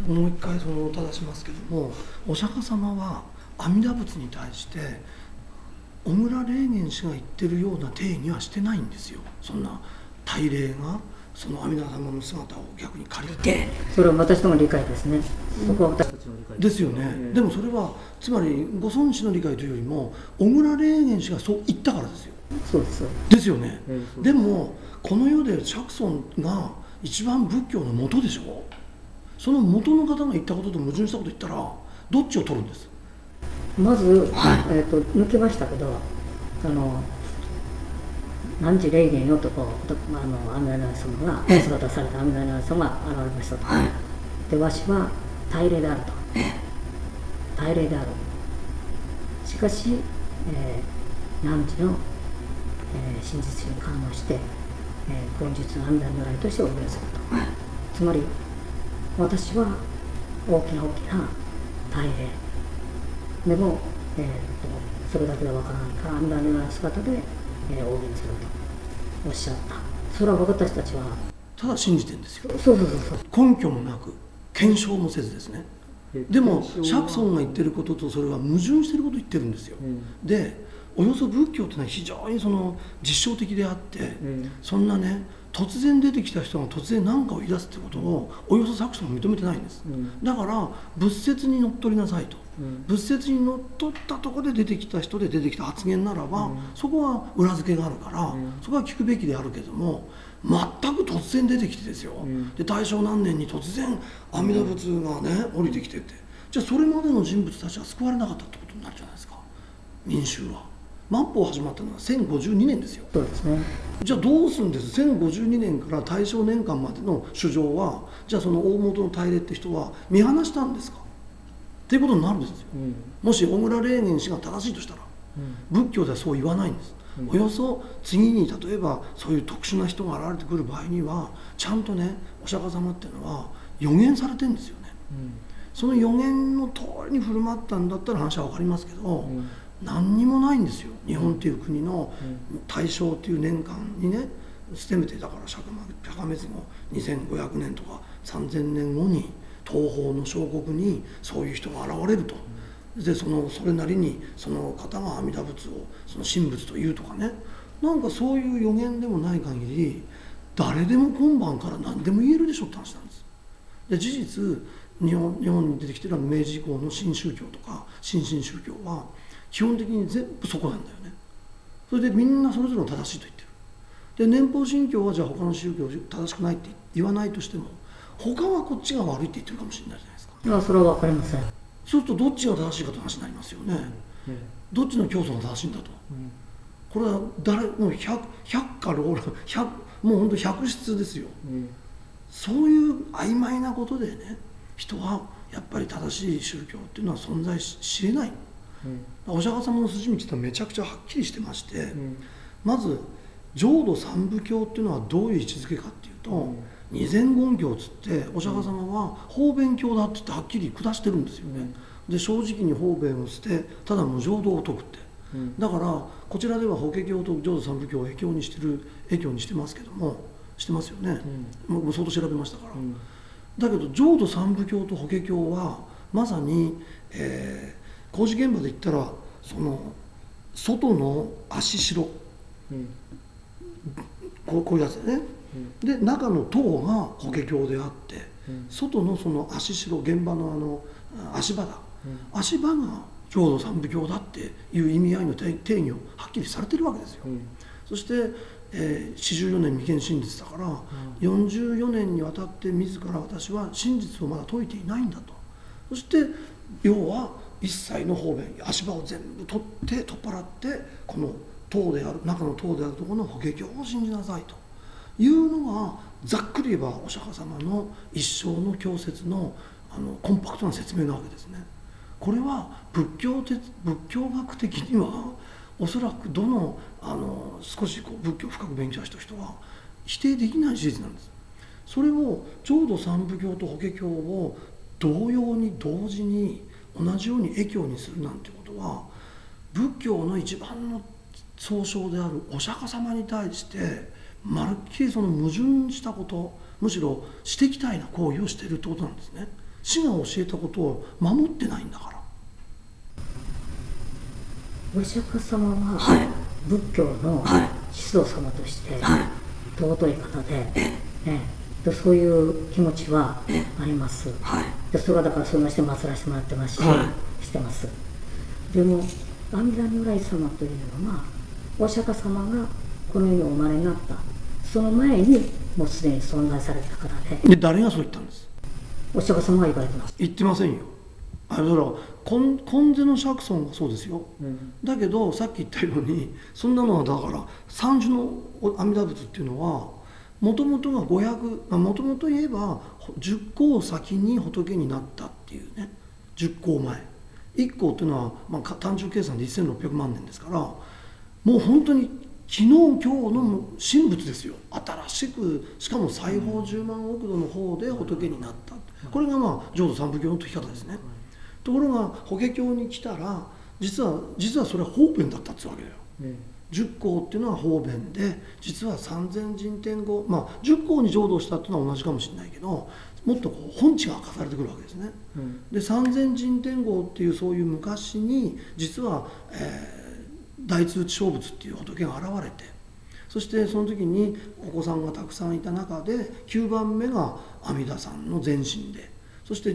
もう一回その正しますけども、お釈迦様は阿弥陀仏に対して小倉霊源氏が言ってるような定義はしてないんですよ。そんな大霊がその阿弥陀様の姿を逆に借りて、 それは私との理解ですね。そこは私たちの理解ですよね。でもそれはつまりご尊師の理解というよりも小倉霊源氏がそう言ったからですよ。 そうですよ。 ですよね。でもこの世で釈尊が一番仏教の元でしょ。その元の方が言ったことと矛盾したこと言ったらどっちを取るんです？ まず、抜けましたけど、何時霊源よとこう阿弥陀如来様が姿された阿弥陀如来様が現れましたと。でわしは大霊であると。大霊である。しかし、何時の、真実に感応して、本日の阿弥陀如来としてお触れすると。つまり私は大きな大霊でも、それだけではわからないから阿弥陀如来の姿で、応現するとおっしゃった。それは私たちはただ信じてるんですよ。 そう根拠もなく検証もせずですね。でも釈尊が言ってることとそれは矛盾してることを言ってるんですよ。でおよそ仏教というのは非常にその実証的であって、そんなね突然出てきた人が突然何かを言い出すってことをおよそ釈尊は認めてないんです。だから仏説にのっとりなさいと。仏説にのっとったところで出てきた人で出てきた発言ならば、そこは裏付けがあるから、そこは聞くべきであるけども、全く突然出てきてですよ、で大正何年に突然阿弥陀仏がね降りてきてって、じゃあそれまでの人物たちは救われなかったってことになるじゃないですか。民衆は万法始まったのは1052年ですよ。 そうですね。 じゃあどうするんです。1052年から大正年間までの主情はじゃあその大元の大霊って人は見放したんですかっていうことになるんですよ。もし小倉霊源氏が正しいとしたら、仏教ではそう言わないんです。およそ次に例えばそういう特殊な人が現れてくる場合にはちゃんとねお釈迦様っていうのは予言されてるんですよね。その予言の通りに振る舞ったんだったら話は分かりますけど、何にもないんですよ。日本っていう国の大正っていう年間にね、せめてだから釈迦滅後2500年とか3000年後に東方の小国にそういう人が現れると。でそれなりにその方が阿弥陀仏をその神仏というとかね、なんかそういう予言でもない限り誰でも今晩から何でも言えるでしょって話なんです。で事実日本に出てきてる明治以降の新宗教とか新進宗教は基本的に全部そこなんだよね。それでみんなそれぞれの正しいと言ってる。で年法信教はじゃあ他の宗教正しくないって言わないとしても、他はこっちが悪いって言ってるかもしれないじゃないですか。 いやそれは分かりません。 そうするとどっちが正しいかという話になりますよね。どっちの教祖が正しいんだと。これはもう100かローラ100もう本当100室ですよ。そういう曖昧なことでね人はやっぱり正しい宗教っていうのは存在しれない。お釈迦様の筋道ってめちゃくちゃはっきりしてまして、まず浄土三部教っていうのはどういう位置づけかっていうと、二千言教っつってお釈迦様は方便教だって言ってはっきり下してるんですよね。で正直に方便を捨てただ無常道を説くって、だからこちらでは法華経と浄土三部教を会教にしてますけども、してますよね。もう相当調べましたから。だけど浄土三部教と法華経はまさに、工事現場で言ったらその外の足代、こういうやつだね。で中の塔が法華経であって、外のその足代現場の足場だ、足場が浄土三部教だっていう意味合いの定義をはっきりされてるわけですよ。そして、44年未見真実だから、44年にわたって自ら私は真実をまだ説いていないんだと。そして要は一切の方便足場を全部取っ払ってこの塔である中の塔であるところの法華経を信じなさいというのがざっくり言えばお釈迦様の一生の教説のコンパクトな説明なわけですね。これは仏教学的にはおそらくどの少し仏教を深く勉強した人は否定できない事実なんです。それを浄土三部教と法華経を同様に同時に同じように会教にするなんてことは仏教の一番の総称であるお釈迦様に対してまるっきりその矛盾したこと、むしろしてきたいな行為をしているってことなんですね。 師が教えたことを守ってないんだから。 お釈迦様は仏教の指導様として尊い方で、そういう気持ちはあります。でそれはだからそのして祀らせてもらってますし、してます。でも阿弥陀如来様というのはお釈迦様がこの世にお生まれになったその前にもうすでに存在された方で。 誰がそう言ったんです？ お釈迦様が言われてます。 言ってませんよ。だから根世の釈尊がそうですよ、だけどさっき言ったようにそんなのはだから三種の阿弥陀仏っていうのはもともとが500、もともと言えば10個先に仏になったっていうね、10個前1個っていうのは、単純計算で1600万年ですから、もう本当に昨日今日の神仏ですよ。新しくしかも西方10万億度の方で仏になった、これが浄土三部教の解き方ですね。ところが法華経に来たら実はそれは方便だったってわけだよ。10項っていうのは方便で、実は三千人天後、10項に浄土したっていうのは同じかもしれないけど、もっと本地が明かされてくるわけですね。で三千人天後っていうそういう昔に実は、大通知勝仏っていう仏が現れて、そしてその時にお子さんがたくさんいた中で9番目が阿弥陀さんの前身で、そして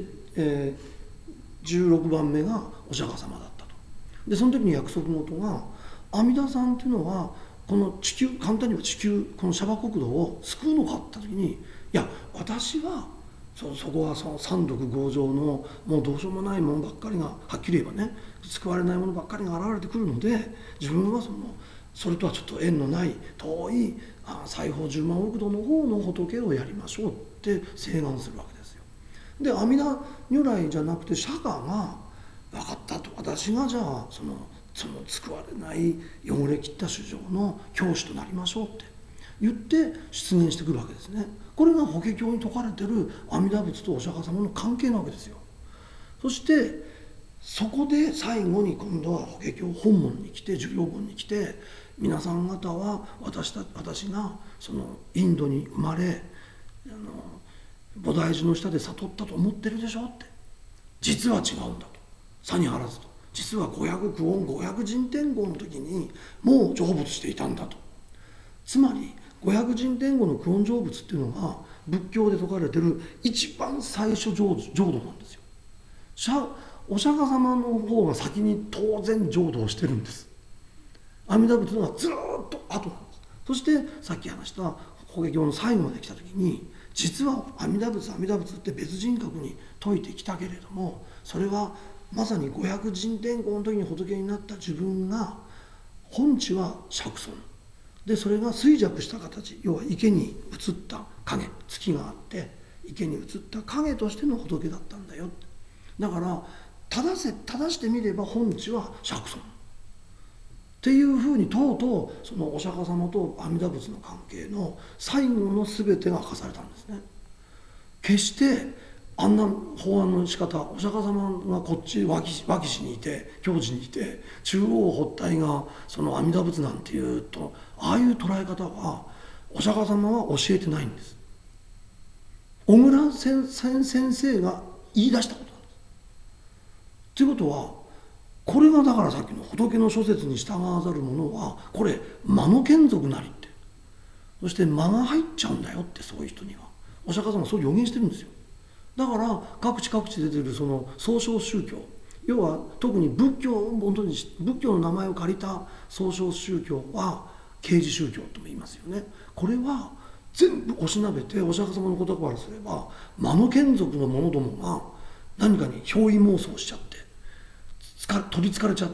、16番目がお釈迦様だったと。でその時に約束事が、阿弥陀さんっていうのはこの地球、簡単には地球、このシャバ国土を救うのかって時に、いや私はそこはその三毒強情のもうどうしようもないものばっかりが、はっきり言えばね、救われないものばっかりが現れてくるので、自分はそれとはちょっと縁のない遠い西方10万億度の方の仏をやりましょうって請願するわけですよ。で阿弥陀如来じゃなくて釈迦が分かったと、私がじゃあその救われない汚れ切った衆生の教師となりましょうって言って出現してくるわけですね。これが法華経に説かれてる阿弥陀仏とお釈迦様の関係なわけですよ。そしてそこで最後に今度は法華経本門に来て、授業本に来て、皆さん方は私がそのインドに生まれ菩提樹の下で悟ったと思ってるでしょって、実は違うんだと、さにあらずと、実は500苦音500人天後の時にもう成仏していたんだと。つまり500人天後の苦音成仏っていうのが仏教で説かれてる一番最初浄土なんですよ。お釈迦様の方が先に当然浄土をしてるんです。阿弥陀仏のがずっと後なんです。そしてさっき話した法華経の最後まで来た時に、実は阿弥陀仏って別人格に説いてきたけれども、それはまさに500人天後の時に仏になった自分が本地は釈尊で、それが衰弱した形、要は池に映った影、月があって池に映った影としての仏だったんだよ。だから正してみれば本地は釈尊っていうふうに、とうとうそのお釈迦様と阿弥陀仏の関係の最後の全てが明かされたんですね。決してあんな法案の仕方、お釈迦様がこっち脇師にいて教示にいて、中央発体がその阿弥陀仏なんていうと、ああいう捉え方はお釈迦様は教えてないんです。小倉先生が言い出したことなんです。ということは、これがだからさっきの仏の諸説に従わざる者はこれ魔の眷属なりって、そして魔が入っちゃうんだよって、そういう人にはお釈迦様はそう予言してるんですよ。だから各地で出てるその創唱宗教、要は特に仏教を元に仏教の名前を借りた創唱宗教は啓示宗教とも言いますよね。これは全部おしなべて、お釈迦様の言葉からすれば魔の眷属の者どもが何かに憑依妄想しちゃって取りつかれちゃって、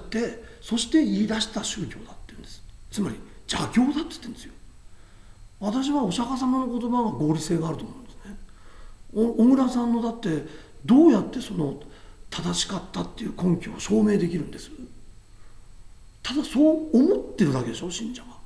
そして言い出した宗教だって言うんです。つまり邪教だって言ってるんですよ。私はお釈迦様の言葉が合理性があると思うんですね。小倉さんのだってどうやってその正しかったっていう根拠を証明できるんです？ただそう思ってるだけでしょ、信者は。